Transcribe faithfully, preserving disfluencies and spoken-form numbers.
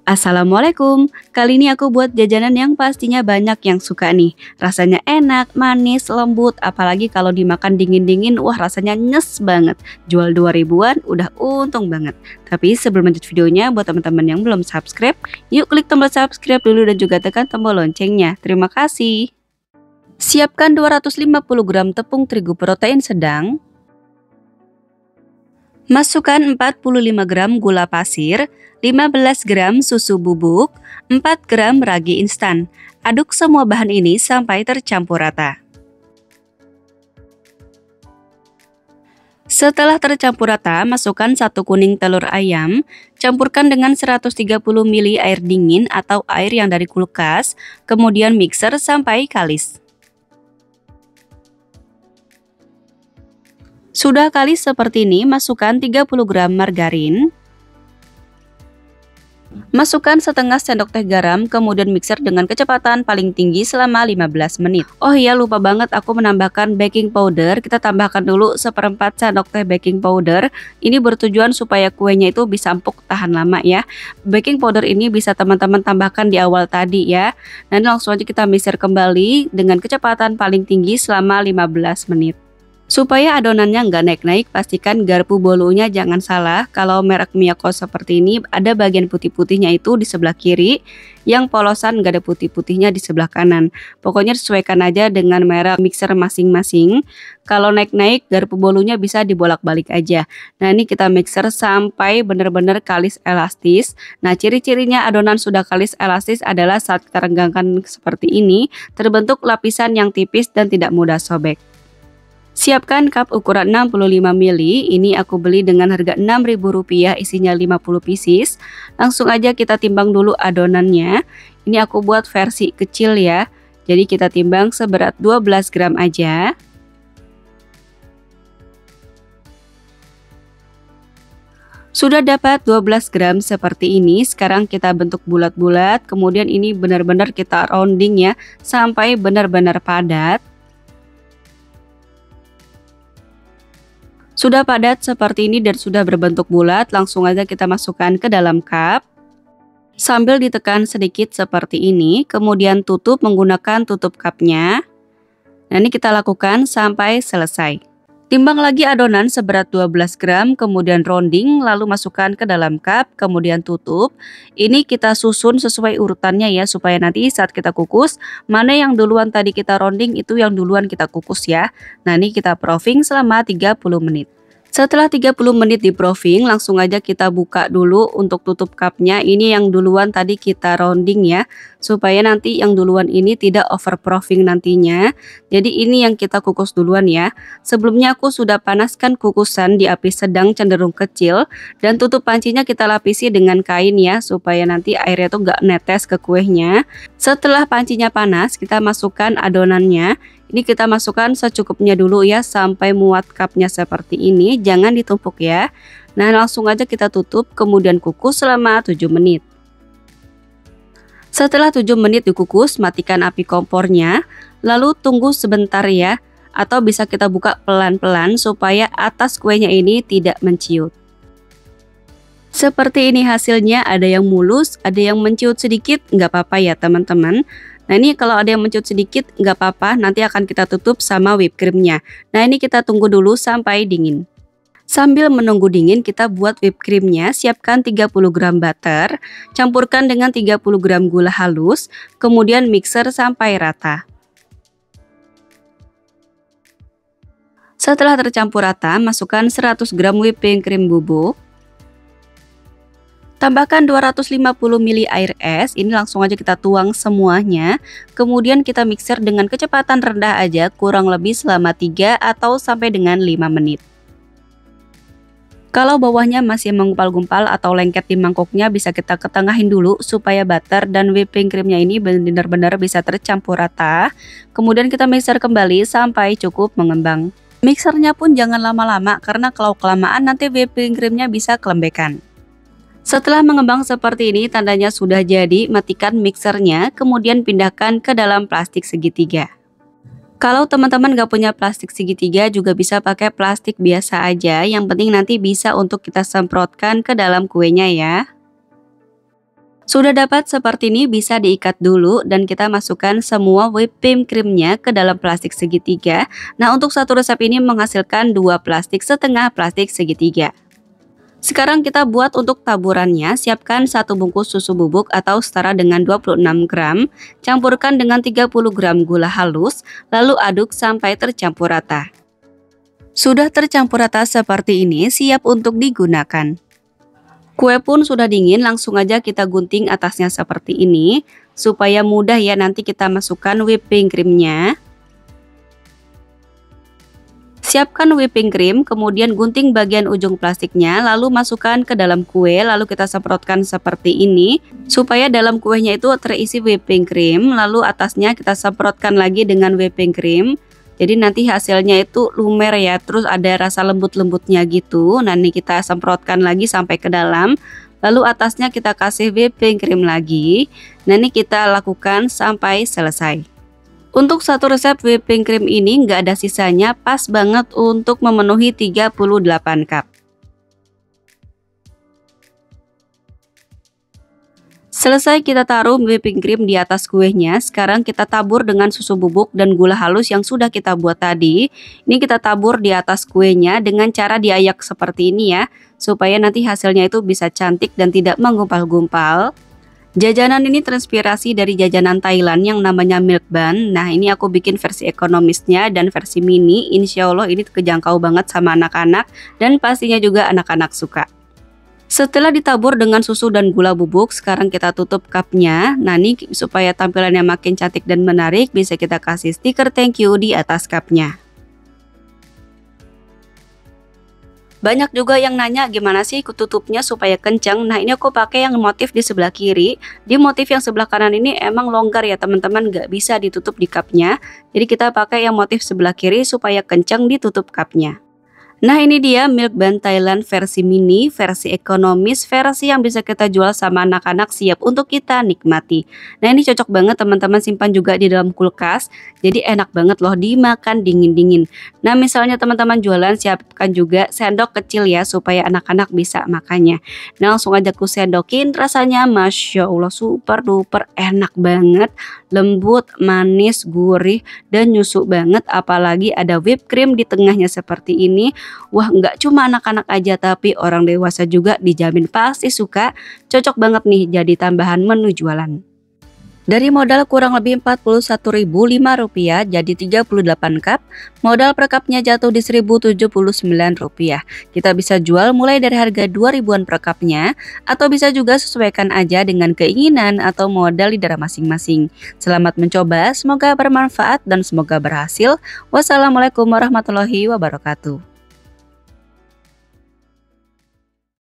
Assalamualaikum, kali ini aku buat jajanan yang pastinya banyak yang suka nih. Rasanya enak, manis, lembut, apalagi kalau dimakan dingin-dingin, wah rasanya nyes banget. Jual dua ribuan udah untung banget. Tapi sebelum lanjut videonya, buat teman-teman yang belum subscribe, yuk klik tombol subscribe dulu dan juga tekan tombol loncengnya. Terima kasih. Siapkan dua ratus lima puluh gram tepung terigu protein sedang. Masukkan empat puluh lima gram gula pasir, lima belas gram susu bubuk, empat gram ragi instan. Aduk semua bahan ini sampai tercampur rata. Setelah tercampur rata, masukkan satu kuning telur ayam, campurkan dengan seratus tiga puluh mililiter air dingin atau air yang dari kulkas, kemudian mixer sampai kalis. Sudah kalis seperti ini, masukkan tiga puluh gram margarin. Masukkan setengah sendok teh garam, kemudian mixer dengan kecepatan paling tinggi selama lima belas menit. Oh iya, lupa banget aku menambahkan baking powder. Kita tambahkan dulu seperempat sendok teh baking powder. Ini bertujuan supaya kuenya itu bisa empuk tahan lama ya. Baking powder ini bisa teman-teman tambahkan di awal tadi ya. Nanti langsung aja kita mixer kembali dengan kecepatan paling tinggi selama lima belas menit. Supaya adonannya nggak naik-naik, pastikan garpu bolunya jangan salah. Kalau merek Miyako seperti ini, ada bagian putih-putihnya itu di sebelah kiri, yang polosan nggak ada putih-putihnya di sebelah kanan. Pokoknya sesuaikan aja dengan merek mixer masing-masing. Kalau naik-naik, garpu bolunya bisa dibolak-balik aja. Nah ini kita mixer sampai benar-benar kalis elastis. Nah ciri-cirinya adonan sudah kalis elastis adalah saat kita renggangkan seperti ini, terbentuk lapisan yang tipis dan tidak mudah sobek. Siapkan cup ukuran enam puluh lima mililiter, ini aku beli dengan harga enam ribu rupiah, isinya lima puluh pieces. Langsung aja kita timbang dulu adonannya. Ini aku buat versi kecil ya, jadi kita timbang seberat dua belas gram aja. Sudah dapat dua belas gram seperti ini, sekarang kita bentuk bulat-bulat, kemudian ini benar-benar kita rounding ya, sampai benar-benar padat. Sudah padat seperti ini dan sudah berbentuk bulat, langsung aja kita masukkan ke dalam cup. Sambil ditekan sedikit seperti ini, kemudian tutup menggunakan tutup cupnya. Nah ini kita lakukan sampai selesai. Timbang lagi adonan seberat dua belas gram, kemudian rounding, lalu masukkan ke dalam cup, kemudian tutup. Ini kita susun sesuai urutannya ya, supaya nanti saat kita kukus, mana yang duluan tadi kita rounding, itu yang duluan kita kukus ya. Nah ini kita proofing selama tiga puluh menit. Setelah tiga puluh menit di proofing, langsung aja kita buka dulu untuk tutup cupnya. Ini yang duluan tadi kita rounding ya, supaya nanti yang duluan ini tidak over proofing nantinya. Jadi ini yang kita kukus duluan ya. Sebelumnya aku sudah panaskan kukusan di api sedang cenderung kecil, dan tutup pancinya kita lapisi dengan kain ya, supaya nanti airnya tuh gak netes ke kuenya. Setelah pancinya panas, kita masukkan adonannya. Ini kita masukkan secukupnya dulu ya, sampai muat cupnya seperti ini, jangan ditumpuk ya. Nah langsung aja kita tutup, kemudian kukus selama tujuh menit. Setelah tujuh menit dikukus, matikan api kompornya, lalu tunggu sebentar ya, atau bisa kita buka pelan-pelan supaya atas kuenya ini tidak menciut. Seperti ini hasilnya, ada yang mulus, ada yang menciut sedikit, nggak apa-apa ya teman-teman. Nah ini kalau ada yang menciut sedikit nggak apa-apa, nanti akan kita tutup sama whipped creamnya. Nah ini kita tunggu dulu sampai dingin. Sambil menunggu dingin, kita buat whipped creamnya. Siapkan tiga puluh gram butter, campurkan dengan tiga puluh gram gula halus, kemudian mixer sampai rata. Setelah tercampur rata, masukkan seratus gram whipping cream bubuk. Tambahkan dua ratus lima puluh mililiter air es, ini langsung aja kita tuang semuanya. Kemudian kita mixer dengan kecepatan rendah aja, kurang lebih selama tiga atau sampai dengan lima menit. Kalau bawahnya masih menggumpal-gumpal atau lengket di mangkoknya, bisa kita ketengahin dulu supaya butter dan whipping creamnya ini benar-benar bisa tercampur rata. Kemudian kita mixer kembali sampai cukup mengembang. Mixernya pun jangan lama-lama, karena kalau kelamaan nanti whipping creamnya bisa kelembekan. Setelah mengembang seperti ini, tandanya sudah jadi. Matikan mixernya, kemudian pindahkan ke dalam plastik segitiga. Kalau teman-teman gak punya plastik segitiga juga bisa pakai plastik biasa aja, yang penting nanti bisa untuk kita semprotkan ke dalam kuenya ya. Sudah dapat seperti ini, bisa diikat dulu dan kita masukkan semua whipping creamnya ke dalam plastik segitiga. Nah, untuk satu resep ini menghasilkan dua plastik setengah plastik segitiga. Sekarang kita buat untuk taburannya. Siapkan satu bungkus susu bubuk atau setara dengan dua puluh enam gram. Campurkan dengan tiga puluh gram gula halus, lalu aduk sampai tercampur rata. Sudah tercampur rata seperti ini, siap untuk digunakan. Kue pun sudah dingin, langsung aja kita gunting atasnya seperti ini, supaya mudah ya nanti kita masukkan whipping creamnya. Siapkan whipping cream, kemudian gunting bagian ujung plastiknya, lalu masukkan ke dalam kue, lalu kita semprotkan seperti ini, supaya dalam kuenya itu terisi whipping cream, lalu atasnya kita semprotkan lagi dengan whipping cream. Jadi nanti hasilnya itu lumer ya, terus ada rasa lembut-lembutnya gitu. Nah ini kita semprotkan lagi sampai ke dalam, lalu atasnya kita kasih whipping cream lagi. Nah ini kita lakukan sampai selesai. Untuk satu resep whipping cream ini nggak ada sisanya, pas banget untuk memenuhi tiga puluh delapan cup. Selesai kita taruh whipping cream di atas kuenya, sekarang kita tabur dengan susu bubuk dan gula halus yang sudah kita buat tadi. Ini kita tabur di atas kuenya dengan cara diayak seperti ini ya, supaya nanti hasilnya itu bisa cantik dan tidak menggumpal-gumpal. Jajanan ini terinspirasi dari jajanan Thailand yang namanya milk bun. Nah ini aku bikin versi ekonomisnya dan versi mini, insya Allah ini kejangkau banget sama anak-anak dan pastinya juga anak-anak suka. Setelah ditabur dengan susu dan gula bubuk, sekarang kita tutup cupnya. Nah ini supaya tampilannya makin cantik dan menarik, bisa kita kasih stiker thank you di atas cupnya. Banyak juga yang nanya gimana sih tutupnya supaya kencang. Nah ini aku pakai yang motif di sebelah kiri. Di motif yang sebelah kanan ini emang longgar ya teman-teman, nggak bisa ditutup di cupnya. Jadi kita pakai yang motif sebelah kiri supaya kencang ditutup cupnya. Nah ini dia milk bun Thailand versi mini, versi ekonomis, versi yang bisa kita jual sama anak-anak, siap untuk kita nikmati. Nah ini cocok banget teman-teman, simpan juga di dalam kulkas, jadi enak banget loh dimakan dingin-dingin. Nah misalnya teman-teman jualan, siapkan juga sendok kecil ya supaya anak-anak bisa makannya. Nah langsung aja aku sendokin, rasanya Masya Allah super duper enak banget, lembut, manis, gurih, dan nyusuk banget, apalagi ada whipped cream di tengahnya seperti ini. Wah nggak cuma anak-anak aja tapi orang dewasa juga dijamin pasti suka, cocok banget nih jadi tambahan menu jualan. Dari modal kurang lebih empat puluh satu ribu lima rupiah jadi tiga puluh delapan cup, modal per cupnya jatuh di seribu tujuh puluh sembilan rupiah. Kita bisa jual mulai dari harga dua ribuan per cupnya, atau bisa juga sesuaikan aja dengan keinginan atau modal lidah masing-masing. Selamat mencoba, semoga bermanfaat dan semoga berhasil. Wassalamualaikum warahmatullahi wabarakatuh.